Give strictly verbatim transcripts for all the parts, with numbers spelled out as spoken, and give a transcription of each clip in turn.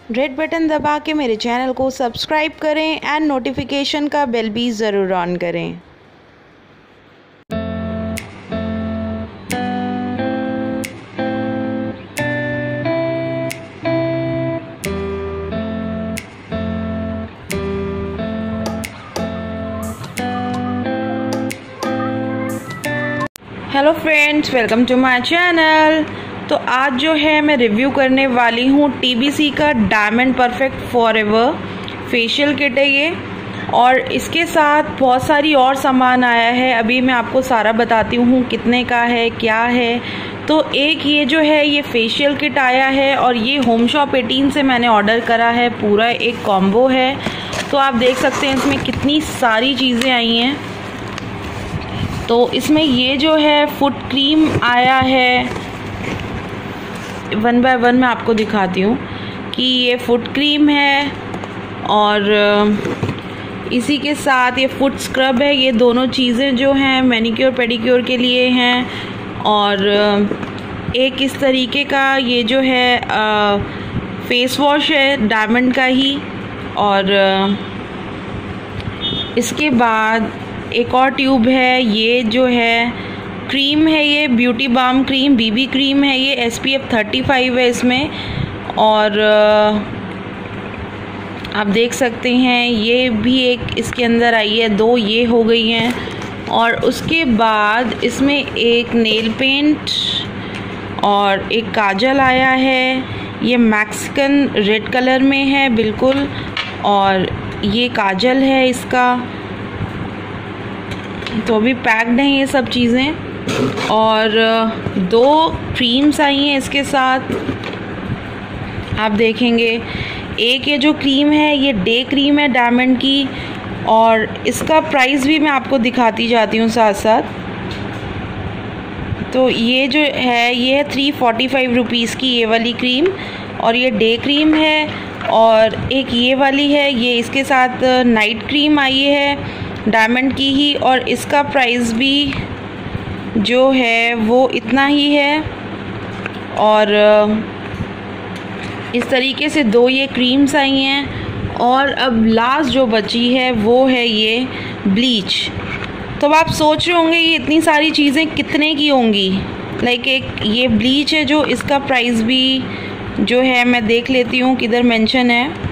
Red button दबा के मेरे चैनल को सब्सक्राइब करें एंड नोटिफिकेशन का बेल भी ज़रूर ऑन करें। Hello friends, welcome to my channel. तो आज जो है मैं रिव्यू करने वाली हूँ टीबीसी का diamond perfect forever facial kit है ये, और इसके साथ बहुत सारी और सामान आया है। अभी मैं आपको सारा बताती हूँ कितने का है, क्या है। तो एक ये जो है ये फेशियल किट आया है, और ये होम शॉप एटीन से मैंने ऑर्डर करा है। पूरा एक कॉम्बो है, तो आप देख सकते हैं इसमें कितनी सारी चीज़ें आई हैं। तो इसमें ये जो है फुट क्रीम आया है, वन बाय वन मैं आपको दिखाती हूँ कि ये फुट क्रीम है, और इसी के साथ ये फुट स्क्रब है। ये दोनों चीज़ें जो हैं मैनिक्योर पेडिक्योर के लिए हैं। और एक इस तरीके का ये जो है आ, फेस वॉश है डायमंड का ही। और इसके बाद एक और ट्यूब है, ये जो है क्रीम है, ये beauty balm cream BB cream है। ये S P F thirty five है इसमें। और आप देख सकते हैं ये भी एक इसके अंदर आई है, दो ये हो गई हैं। और उसके बाद इसमें एक नेल पेंट और एक काजल आया है। ये मैक्सिकन रेड कलर में है बिल्कुल, और ये काजल है इसका। तो अभी पैक्ड हैं ये सब चीज़ें। और दो क्रीम्स आई हैं इसके साथ, आप देखेंगे। एक ये जो क्रीम है ये डे क्रीम है डायमंड की, और इसका प्राइस भी मैं आपको दिखाती जाती हूँ साथ साथ। तो ये जो है ये है थ्री फोर्टी फाइव रुपीज़ की ये वाली क्रीम, और ये डे क्रीम है। और एक ये वाली है, ये इसके साथ नाइट क्रीम आई है डायमंड की ही, और इसका प्राइस भी जो है वो इतना ही है। और इस तरीके से दो ये क्रीम्स आई हैं। और अब लास्ट जो बची है वो है ये ब्लीच। तो अब आप सोच रहे होंगे ये इतनी सारी चीज़ें कितने की होंगी। लाइक एक ये ब्लीच है जो इसका प्राइस भी जो है मैं देख लेती हूँ किधर मेंशन है,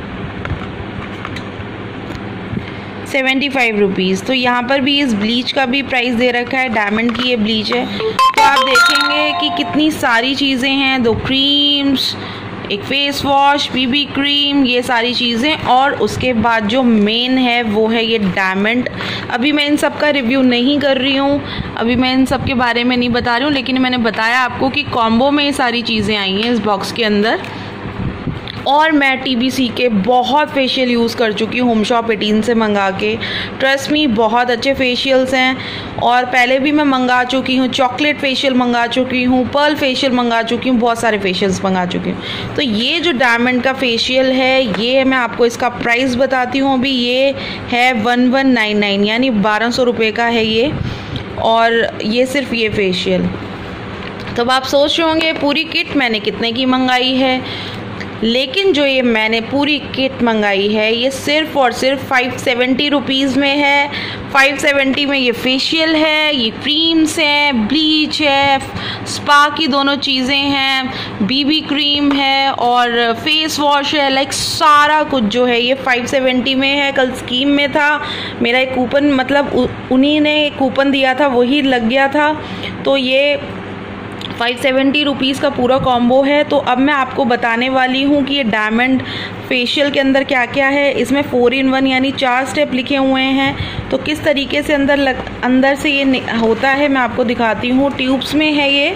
सेवेंटी फाइव रुपीज़। तो यहाँ पर भी इस ब्लीच का भी प्राइस दे रखा है, डायमंड की ये ब्लीच है। तो आप देखेंगे कि कितनी सारी चीज़ें हैं, दो क्रीम्स, एक फेस वॉश, बीबी क्रीम, ये सारी चीज़ें। और उसके बाद जो मेन है वो है ये डायमंड। अभी मैं इन सब का रिव्यू नहीं कर रही हूँ, अभी मैं इन सब के बारे में नहीं बता रही हूँ, लेकिन मैंने बताया आपको कि कॉम्बो में ये सारी चीज़ें आई हैं इस बॉक्स के अंदर। और मैं टीबीसी के बहुत फेशियल यूज़ कर चुकी हूँ होम शॉप एटीन से मंगा के। ट्रस्ट मी, बहुत अच्छे फेशियल्स हैं। और पहले भी मैं मंगा चुकी हूँ, चॉकलेट फेशियल मंगा चुकी हूँ, पर्ल फेशियल मंगा चुकी हूँ, बहुत सारे फेशियल्स मंगा चुकी हूँ। तो ये जो डायमंड का फेशियल है ये मैं आपको इसका प्राइस बताती हूँ। अभी ये है वन वन नाइन नाइन यानी बारह सौ रुपये का है ये, और ये सिर्फ ये फेशियल। तो अब आप सोच रहे होंगे पूरी किट मैंने कितने की मंगाई है, लेकिन जो ये मैंने पूरी किट मंगाई है ये सिर्फ और सिर्फ फाइव सेवेंटी रुपीज़ में है। फाइव सेवेंटी में ये फेशियल है, ये क्रीम्स हैं, ब्लीच है, स्पा की दोनों चीज़ें हैं, बीबी क्रीम है, और फेस वॉश है। लाइक सारा कुछ जो है ये फाइव सेवेंटी में है। कल स्कीम में था मेरा एक कूपन, मतलब उन्हीं ने एक कूपन दिया था वही लग गया था। तो ये फाइव सेवेंटी रुपीज़ का पूरा कॉम्बो है। तो अब मैं आपको बताने वाली हूँ कि ये डायमंड फेशियल के अंदर क्या क्या है। इसमें फोर इन वन यानी चार स्टेप लिखे हुए हैं। तो किस तरीके से अंदर लग अंदर से ये होता है मैं आपको दिखाती हूँ। ट्यूब्स में है ये,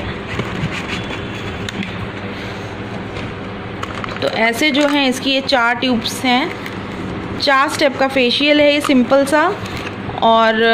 तो ऐसे जो हैं इसकी ये चार ट्यूब्स हैं। चार स्टेप का फेशियल है ये सिंपल सा। और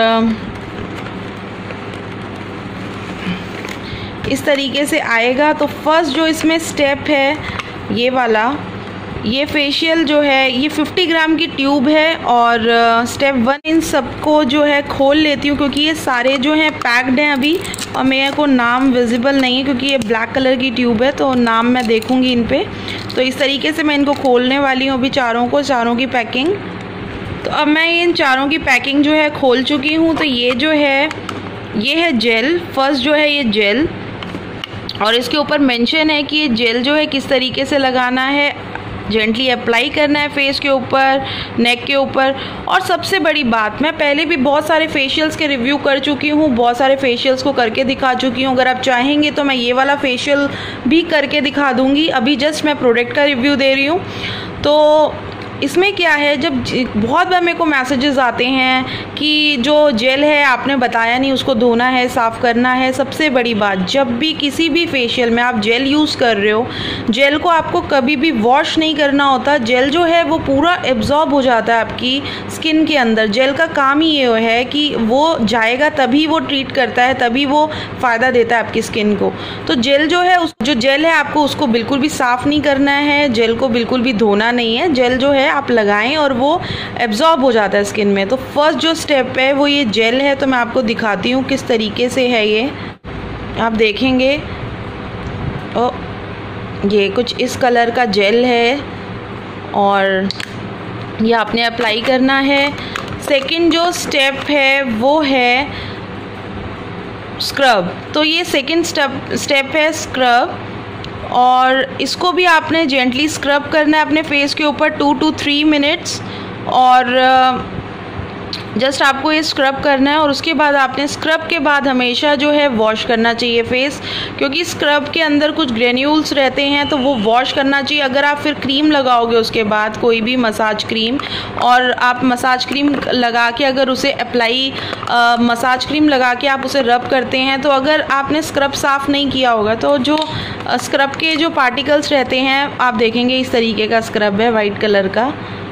इस तरीके से आएगा। तो फर्स्ट जो इसमें स्टेप है ये वाला, ये फेशियल जो है ये फिफ्टी ग्राम की ट्यूब है। और स्टेप वन इन सबको जो है खोल लेती हूँ, क्योंकि ये सारे जो हैं पैक्ड हैं अभी, और मेरे को नाम विजिबल नहीं है क्योंकि ये ब्लैक कलर की ट्यूब है, तो नाम मैं देखूँगी इन पे। तो इस तरीके से मैं इनको खोलने वाली हूँ अभी चारों को, चारों की पैकिंग। तो अब मैं इन चारों की पैकिंग जो है खोल चुकी हूँ। तो ये जो है ये है जेल, फर्स्ट जो है ये जेल, और इसके ऊपर मेंशन है कि ये जेल जो है किस तरीके से लगाना है, जेंटली अप्लाई करना है फेस के ऊपर, नेक के ऊपर। और सबसे बड़ी बात, मैं पहले भी बहुत सारे फेशियल्स के रिव्यू कर चुकी हूँ, बहुत सारे फेशियल्स को करके दिखा चुकी हूँ। अगर आप चाहेंगे तो मैं ये वाला फेशियल भी करके दिखा दूँगी। अभी जस्ट मैं प्रोडक्ट का रिव्यू दे रही हूँ। तो इसमें क्या है, जब बहुत बार मेरे को मैसेजेस आते हैं कि जो जेल है आपने बताया नहीं, उसको धोना है, साफ़ करना है। सबसे बड़ी बात, जब भी किसी भी फेशियल में आप जेल यूज़ कर रहे हो, जेल को आपको कभी भी वॉश नहीं करना होता। जेल जो है वो पूरा एब्जॉर्ब हो जाता है आपकी स्किन के अंदर। जेल का काम ही ये है कि वो जाएगा तभी वो ट्रीट करता है, तभी वो फ़ायदा देता है आपकी स्किन को। तो जेल जो है, उस जो जेल है आपको उसको बिल्कुल भी साफ़ नहीं करना है, जेल को बिल्कुल भी धोना नहीं है। जेल जो है आप लगाएं और वो एब्जॉर्ब हो जाता है स्किन में। तो फर्स्ट जो स्टेप है वो ये जेल है। तो मैं आपको दिखाती हूँ किस तरीके से है ये, आप देखेंगे। ओ, ये कुछ इस कलर का जेल है और ये आपने अप्लाई करना है। सेकंड जो स्टेप है वो है स्क्रब। तो ये सेकंड स्टेप स्टेप है स्क्रब, और इसको भी आपने जेंटली स्क्रब करना है अपने फेस के ऊपर टू टू थ्री मिनट्स। और जस्ट आपको ये स्क्रब करना है, और उसके बाद आपने स्क्रब के बाद हमेशा जो है वॉश करना चाहिए फेस, क्योंकि स्क्रब के अंदर कुछ ग्रेन्यूल्स रहते हैं, तो वो वॉश करना चाहिए। अगर आप फिर क्रीम लगाओगे उसके बाद, कोई भी मसाज क्रीम, और आप मसाज क्रीम लगा के अगर उसे अप्लाई मसाज क्रीम लगा के आप उसे रब करते हैं, तो अगर आपने स्क्रब साफ़ नहीं किया होगा तो जो स्क्रब के जो पार्टिकल्स रहते हैं, आप देखेंगे इस तरीके का स्क्रब है वाइट कलर का।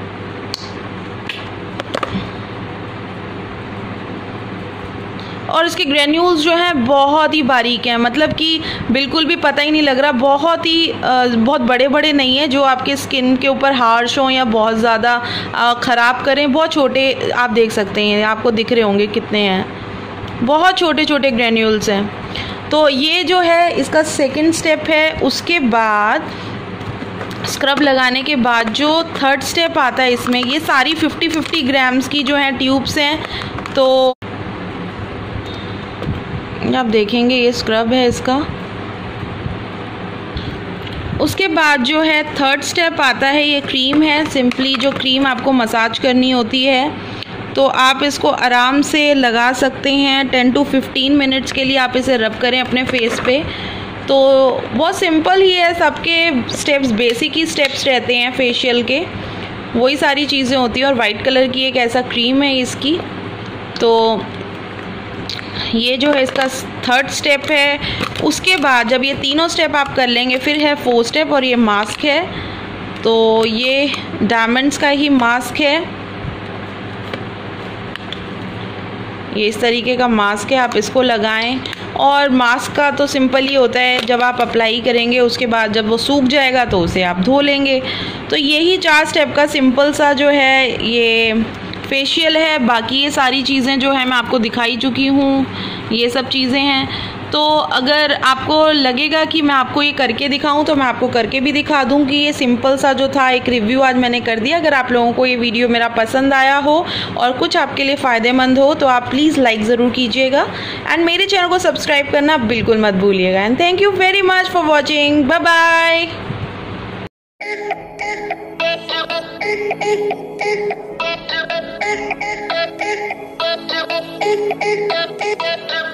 और इसके ग्रेन्यूल्स जो हैं बहुत ही बारीक हैं, मतलब कि बिल्कुल भी पता ही नहीं लग रहा। बहुत ही बहुत बड़े बड़े नहीं है जो आपके स्किन के ऊपर हार्श हों या बहुत ज़्यादा ख़राब करें। बहुत छोटे आप देख सकते हैं, आपको दिख रहे होंगे कितने हैं, बहुत छोटे छोटे ग्रेन्यूल्स हैं। तो ये जो है इसका सेकंड स्टेप है। उसके बाद स्क्रब लगाने के बाद जो थर्ड स्टेप आता है इसमें, ये सारी फिफ्टी फिफ्टी ग्राम्स की जो है ट्यूब्स हैं। तो आप देखेंगे ये स्क्रब है इसका। उसके बाद जो है थर्ड स्टेप आता है, ये क्रीम है। सिंपली जो क्रीम आपको मसाज करनी होती है, तो आप इसको आराम से लगा सकते हैं। टेन टू फिफ्टीन मिनट्स के लिए आप इसे रब करें अपने फेस पे। तो बहुत सिंपल ही है, सबके स्टेप्स बेसिक ही स्टेप्स रहते हैं फेशियल के, वही सारी चीज़ें होती हैं। और वाइट कलर की एक ऐसा क्रीम है इसकी। तो ये जो है इसका थर्ड स्टेप है। उसके बाद जब ये तीनों स्टेप आप कर लेंगे, फिर है फोर्थ स्टेप, और ये मास्क है। तो ये डायमंड्स का ही मास्क है, ये इस तरीके का मास्क है, आप इसको लगाएं। और मास्क का तो सिंपल ही होता है, जब आप अप्लाई करेंगे उसके बाद जब वो सूख जाएगा तो उसे आप धो लेंगे। तो यही चार स्टेप का सिंपल सा जो है ये फेशियल है। बाकी ये सारी चीज़ें जो है मैं आपको दिखाई चुकी हूँ, ये सब चीज़ें हैं। तो अगर आपको लगेगा कि मैं आपको ये करके दिखाऊं तो मैं आपको करके भी दिखा दूं कि ये सिंपल सा जो था एक रिव्यू आज मैंने कर दिया। अगर आप लोगों को ये वीडियो मेरा पसंद आया हो और कुछ आपके लिए फ़ायदेमंद हो तो आप प्लीज़ लाइक ज़रूर कीजिएगा, एंड मेरे चैनल को सब्सक्राइब करना बिल्कुल मत भूलिएगा। And thank you very much for watching, bye bye.